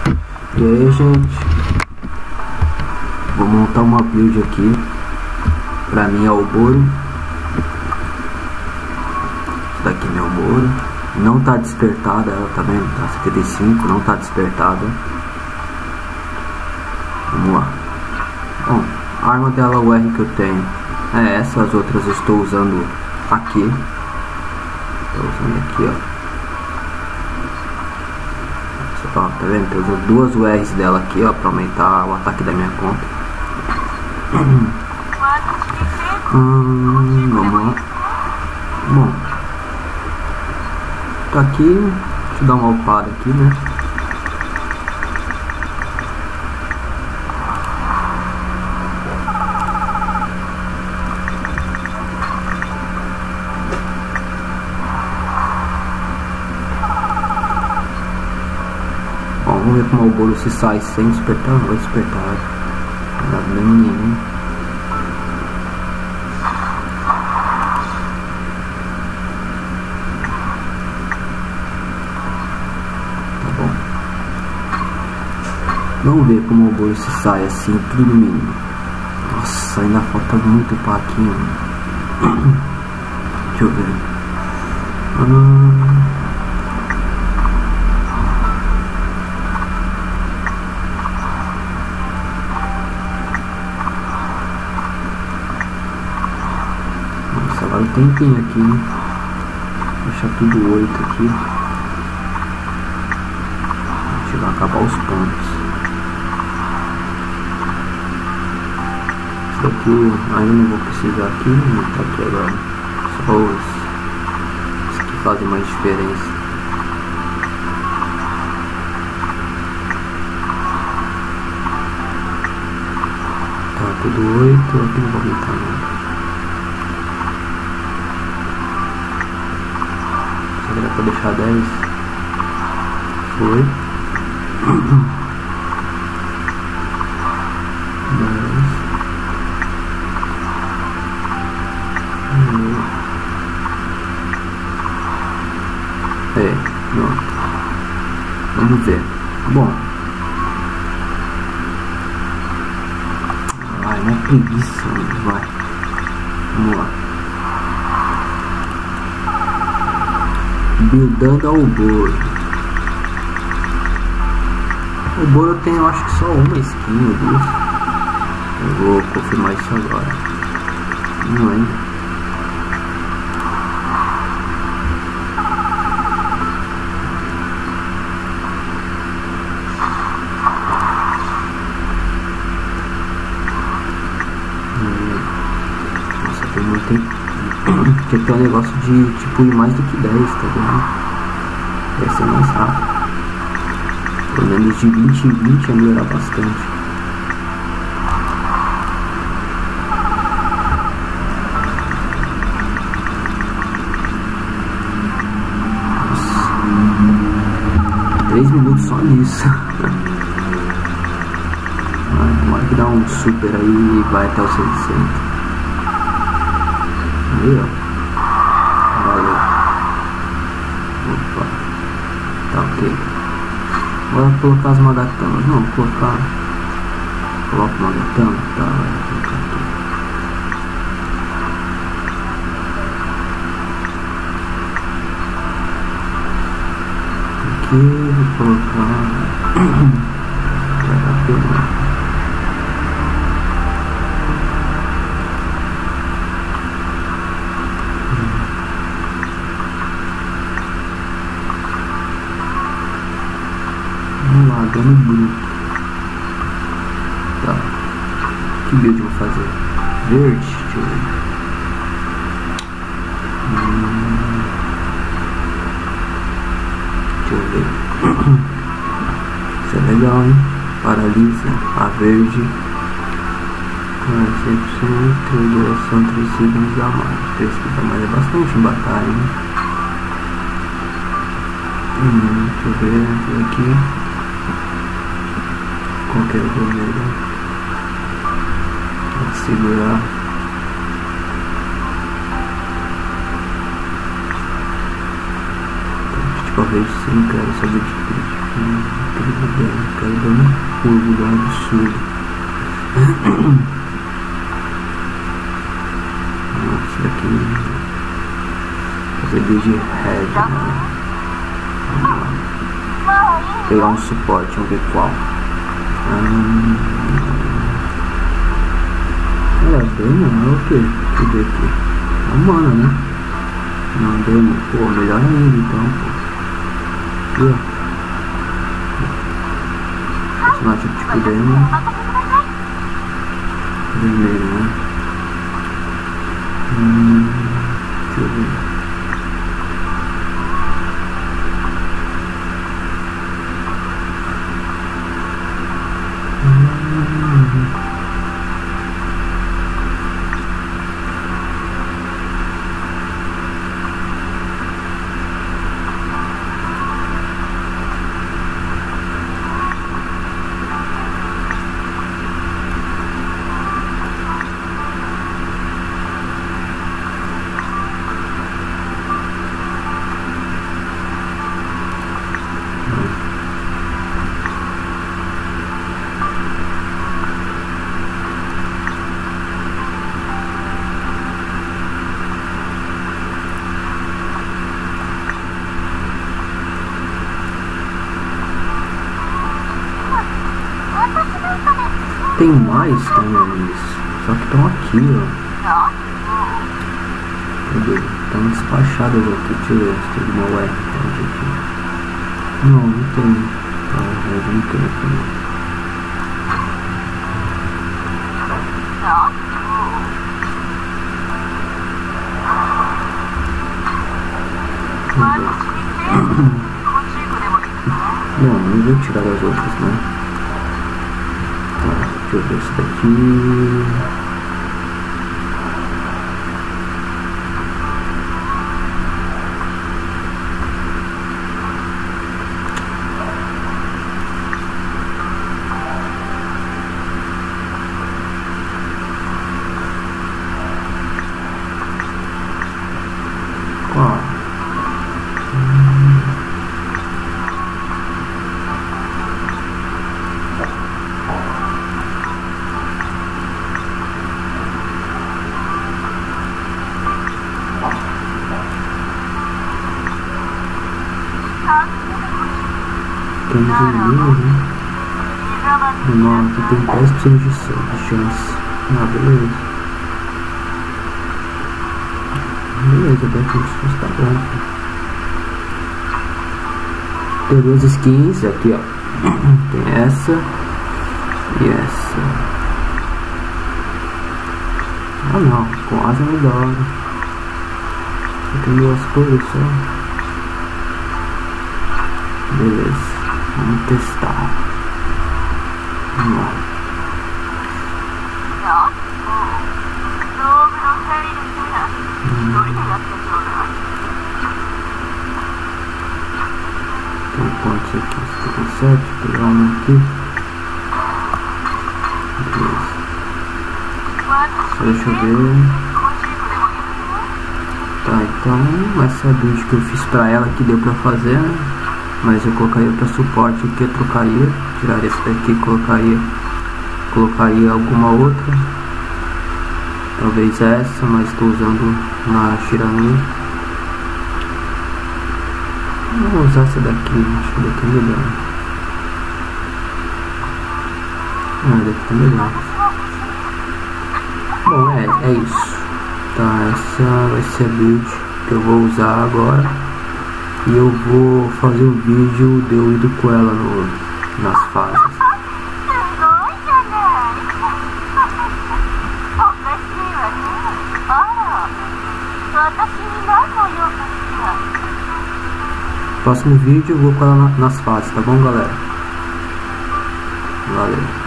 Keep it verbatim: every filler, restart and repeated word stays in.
E aí, gente, vou montar uma build aqui. Pra mim é o Boro. Esse daqui é meu Boro. Não tá despertada, ela tá vendo? Tá setenta e cinco, não tá despertada. Vamos lá. Bom, a arma dela, o R que eu tenho é essa, as outras eu estou usando aqui. Estou usando aqui, ó. Ó, tá vendo? Estou usando duas U Rs dela aqui, ó, pra aumentar o ataque da minha conta. hum, vamos lá. Bom, tá aqui. Deixa eu dar uma upada aqui, né? Vamos ver como o Boro se sai sem despertar. Não vai despertar. Não dá dano nenhum. Tá bom. Vamos ver como o Boro se sai assim, tudo no mínimo. Nossa, ainda falta muito paquinho. Deixa eu ver. Hum... Agora tem tempinho aqui, hein? Deixar tudo oito aqui. A gente vai acabar os pontos. Isso daqui ainda não vou precisar aqui, não tá aqui agora. Só os, os que fazem mais diferença. Tá tudo oito, aqui não vou aumentar nada. Era pra deixar dez. Foi. dez. É, pronto. Vamos ver. Bom. Ai, uma preguiça, vai. Vamos lá. Buildando ao Boro. O Boro tem, eu acho que só uma skin ou duas. Eu vou confirmar isso agora. Não ainda. Nossa, tem muito tempo. Porque tem um negócio de tipo ir mais do que dez, tá vendo? Vai ser mais rápido. Pelo menos de vinte em vinte ia melhorar bastante. Nossa. três minutos só nisso. Tomara que dá um super aí e vai até os seiscentos. Aí, ó. Valeu. Opa. Tá ok. Agora vou colocar as magatamas. Não, vou colocar. Coloco magatama. Tá, vou colocar aqui. Aqui vou colocar. Vai dar pena. Vamos lá, dano bruto. Tá. Que build eu vou fazer? Verde? Deixa eu ver. Hum. Deixa eu ver. Isso é legal, hein? Paralisa. A verde. cem por cento. Duração três segundos a mais. três segundos a mais é bastante em batalha, hein? Hum, deixa eu ver. Esse aqui. Qualquer vermelho. Vou segurar. Tipo, a verde sim, quero saber de crítico. incrível dela, cara, dando um pulo lá absurdo. Nossa, isso aqui fazer build head, né? Vamos lá. Pegar um suporte, vamos ver qual. Hum... É, demo é o que? Deixa eu ver aqui. É humana, né? Não, demo, pô, melhor ainda então, pô. Aqui, ó. Personagem tipo demo. Vermelho, né? Hum, deixa eu ver. Hum. Tem mais também, só que estão aqui, ó. Cadê? Estão despachadas aqui, deixa eu ver se tem alguma web aqui. Não, não tem. Ah, não tem aqui. Não, não vou tirar as outras, né? Tá, deixa eu ver esse daqui. Ó. Tem vermelho, né? Não, aqui tem dez por cento de chance. Ah, beleza. Beleza, dez por cento tá bom. Tem duas skins aqui, ó. Tem essa e essa. Ah não, com asa é da hora. Tem duas cores só. Beleza. Vamos testar. Vamos lá. Hum. Tem quantos aqui? setenta e sete. Vou pegar um aqui. Beleza. Só deixa eu ver. Tá, então essa é a build que eu fiz pra ela que deu pra fazer, né? Mas eu colocaria para suporte o que eu trocaria, tiraria esse daqui, colocaria, colocaria alguma outra, talvez essa, mas estou usando na Shiranui. Vou usar essa daqui, acho que daqui é melhor. Ah, daqui tá melhor. Bom, é, é isso. Tá, essa vai ser a build que eu vou usar agora. E eu vou fazer um vídeo de eu indo com ela no, nas fases. Próximo vídeo eu vou com ela na, nas fases, tá bom, galera? Valeu.